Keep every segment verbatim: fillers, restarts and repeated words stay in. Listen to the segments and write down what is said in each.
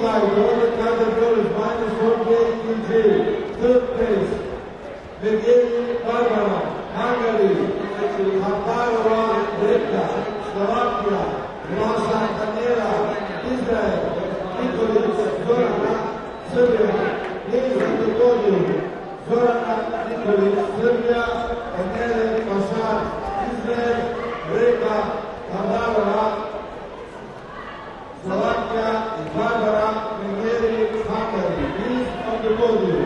Flight, Golden Caterpillars, minus forty-eight kilograms. Third place, Megeli Barbara, Hungary. Makarova Reka, Slovakia. Vlasa Daniela, Israel. Nikolic Zorana, Serbia. Names on the podium. Zorana Nikolic, Serbia. Daniela Bashar, Israel. Reka Kamarova, Slovakia. Barbara Megeli, Hungary. Names on the podium.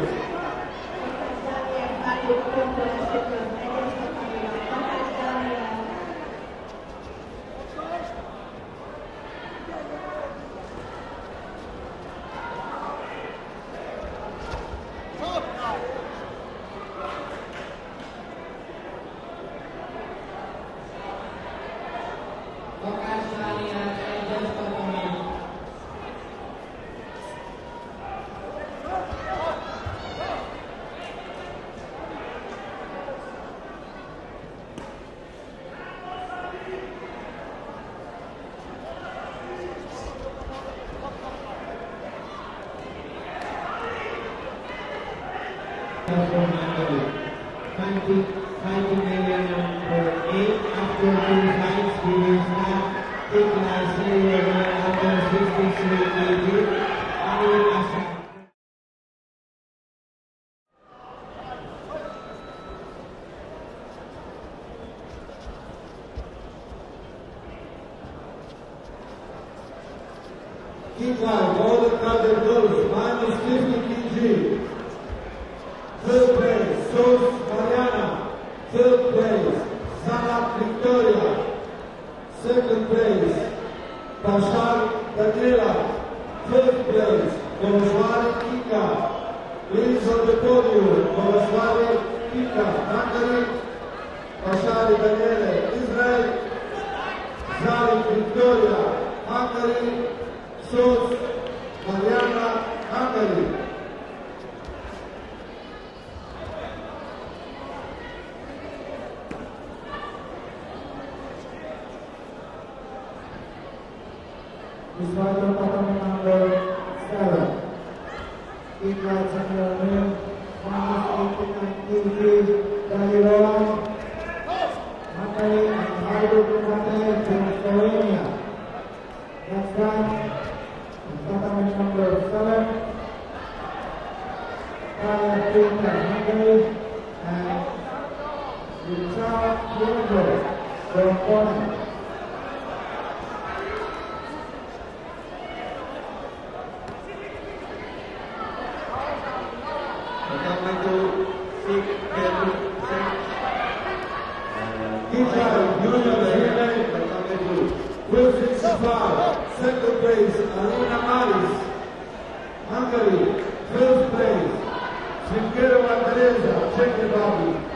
Fighting area number eight. After two fights, we will start take class area under sixty-three kilograms. Ali Asad. Keep line, Golden Caterpillars, minus fifty kilograms. Third place, Sos Mariana. Third place, Salah Victoria. Second place, Bashar Daniela. Third place, Boroswari Kika. Please on the podium, Boroswari Kika, Hungary. Bashar Daniela, Israel. Salah Victoria, Hungary. Sos Mariana, Hungary. This fighter performing number seven. Keep lights on your name. minus eighty-nine kilograms. Danilova. Hungary and Haidu Kumate from Slovenia. Next time, performing number seven. Kaya Pinta, Hungary. And Richard Diego from Poland. Second place, Alina Maris, Hungary. First place, Svinkerova Teresa, Czech Republic.